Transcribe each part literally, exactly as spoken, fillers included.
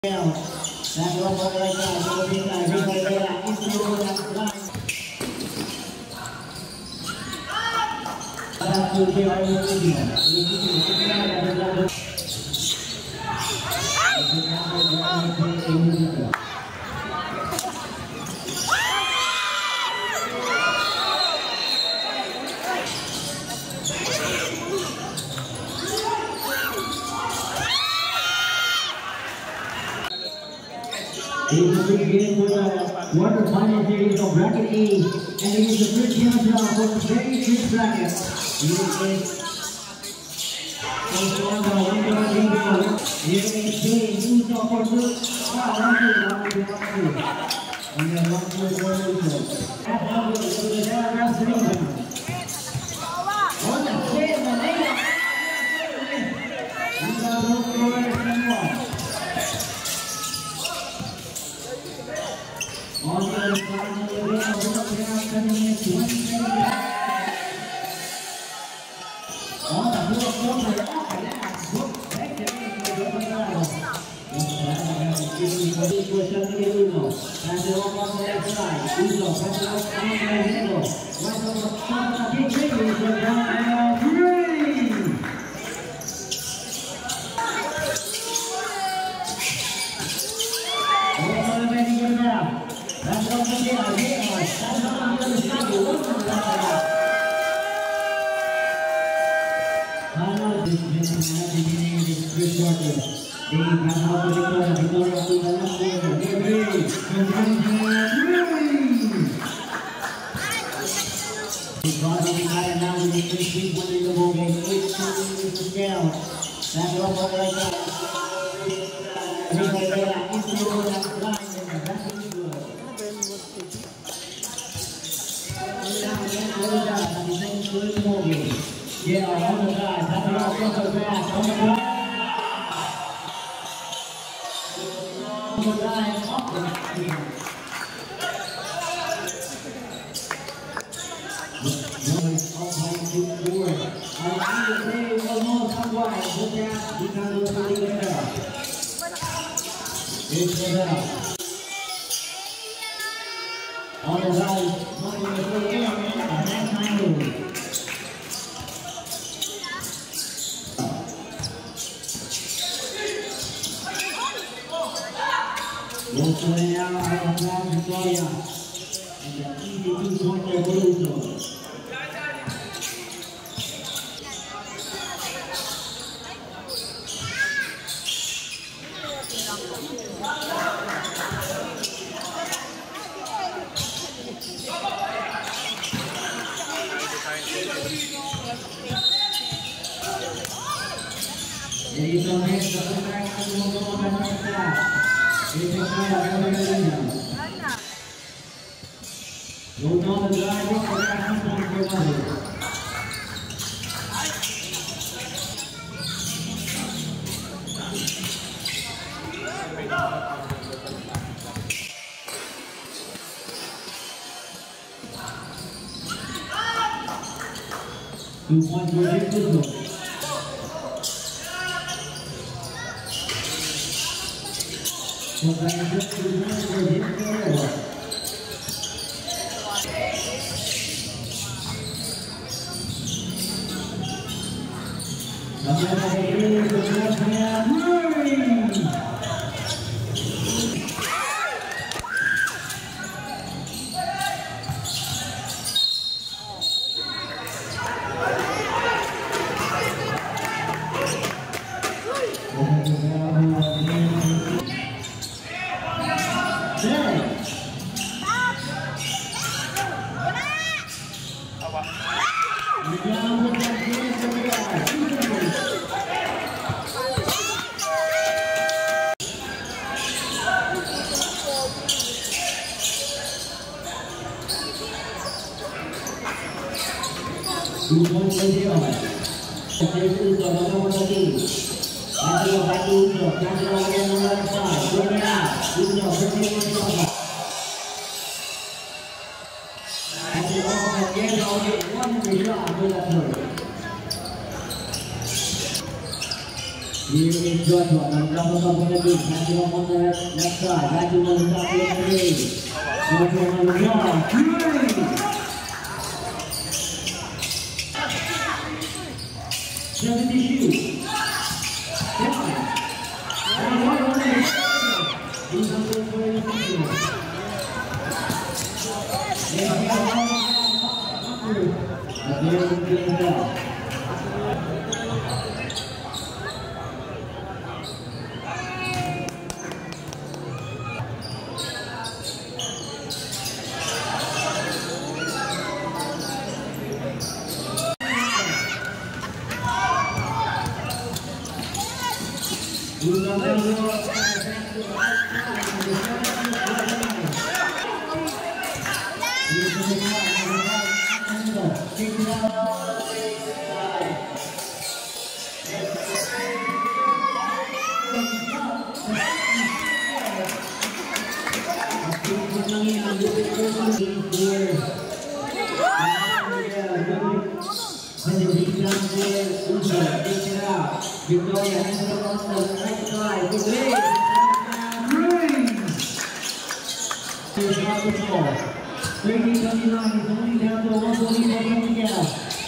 Dan dua bola lagi dua bintang di bola itu bola satu dia itu dia It is a big game for the quarterfinal series of Bracket A, and it is a good countdown for the very good bracket. It is also on the one door game. It is Jay, who's the first one? Ah, one two, one two, one two. And then one two, one two. At number, so the last three. On the play, the layup. And the road for it. On the other side of the way, I will not be out coming in to one thing. On the floor, corner, up and out, look, back to me, to the other side. This was something to do. Pass it off on the left side. Uzo, pass it off on the middle. Right over the top of the big three. It's a down and three. All the way to get it out. That's what we did. I did. That's what I'm going to say. You look at that. I know this is the beginning of this first quarter. They have out the corner. The corner to the left corner. They're ready. They're ready. They brought it high now with the first three one in the ball game. Eight two is down. That's what we're right now. Everybody there. It's the ball that's flying. That's what we do. Yeah, on the side, that's a lot of pass, on the side. On the side, off the field. Noise off by two forward. I want to say one more time wide, look out, we can go to the middle. It's the middle. On the side, nothing to play in, and that's my move. Los Coreanos a la victoria en la quince contra el Bruto. Jadi Sones berpegang untuk membantu. It's a fire, Roll down the drive, and that's one for one. Two points for Victor. So that's just two points for Victor. Two points for the other. There's Uzo, number one team. That's the back to Uzo. That's the one on the left side. Bring it out. Uzo, bring it on the other. That's the one again. I'll get one shot for that third. Here is James Joshua ng Kapatang Pagkalig. Nandiyo ang mga left side. Nandiyo ang mga Pagkalig. Joshua ng Lugar. seventy-two. Victoria has the right side. Good lead. Here's not the score. thirty twenty-nine is only down to one goal lead for Miguel.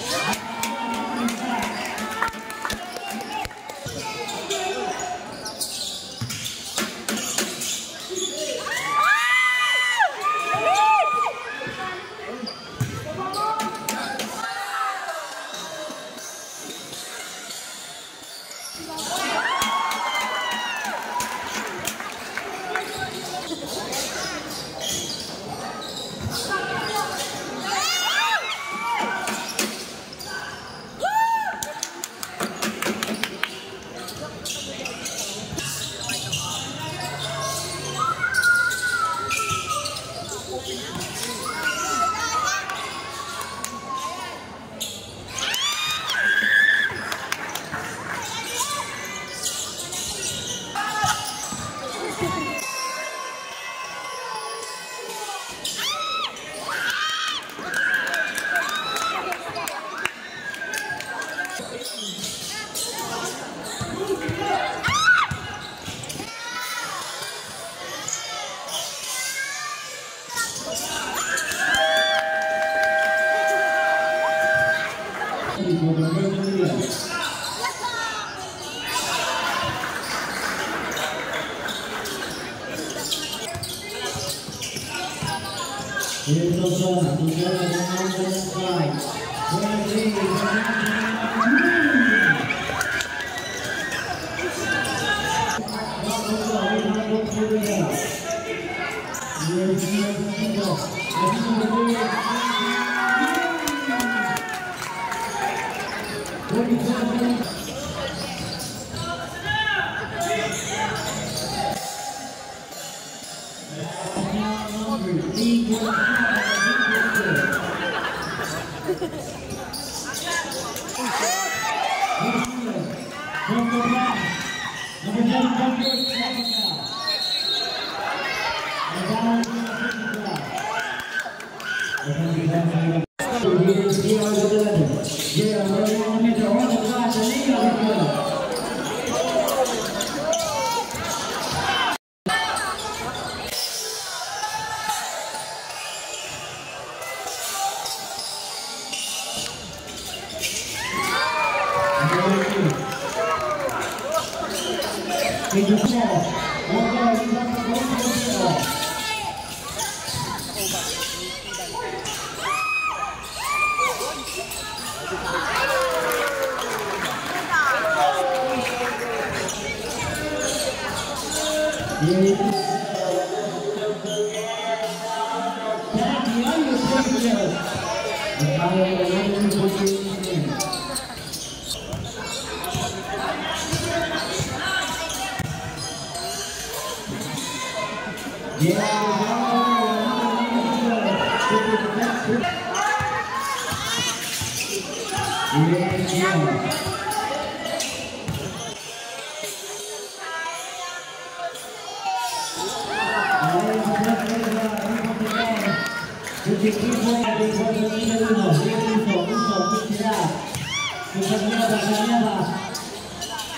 Here's the sun, the sun on the left side. twenty-three,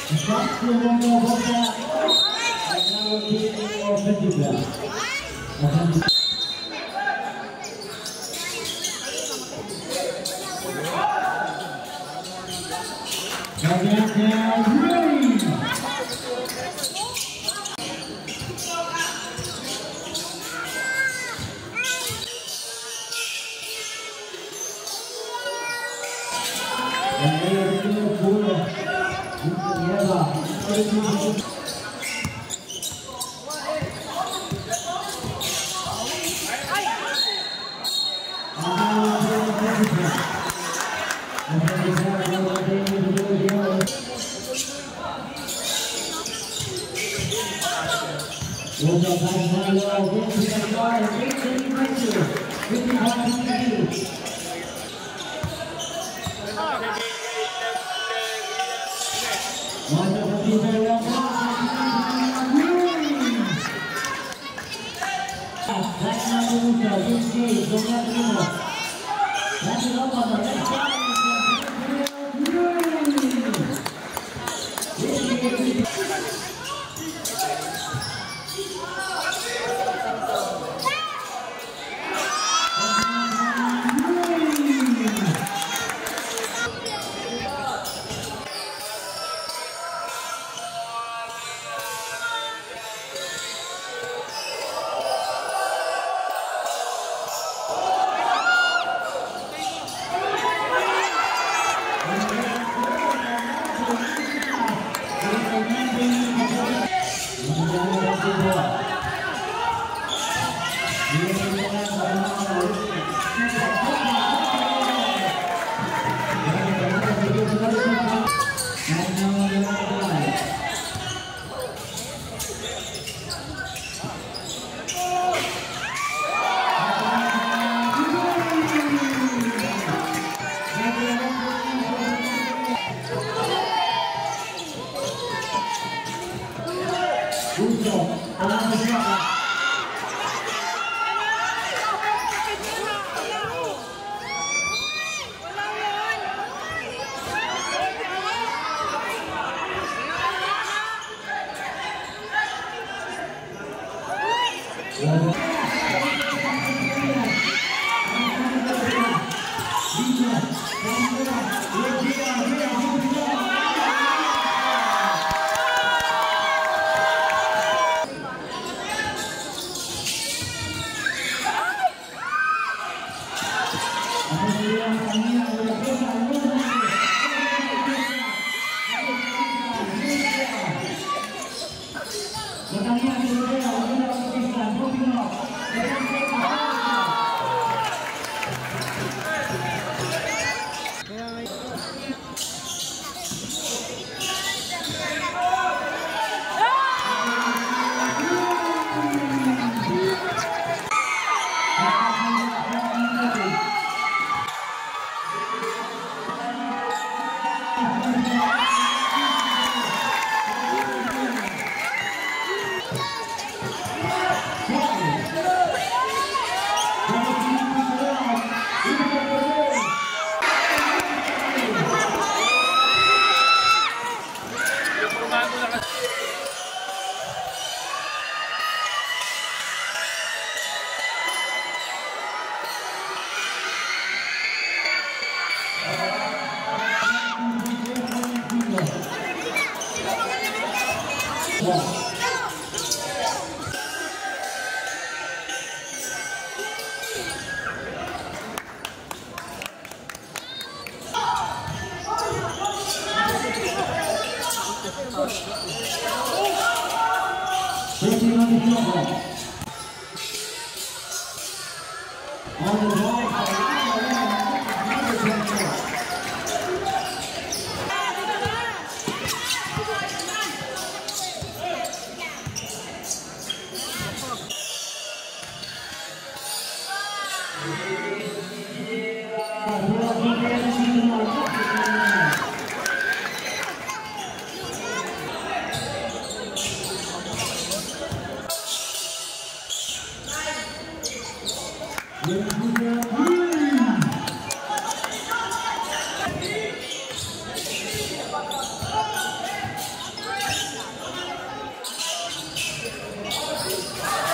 Satu nomor bola adalah tim ofensif.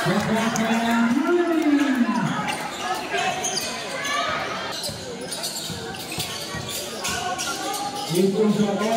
Itu sudah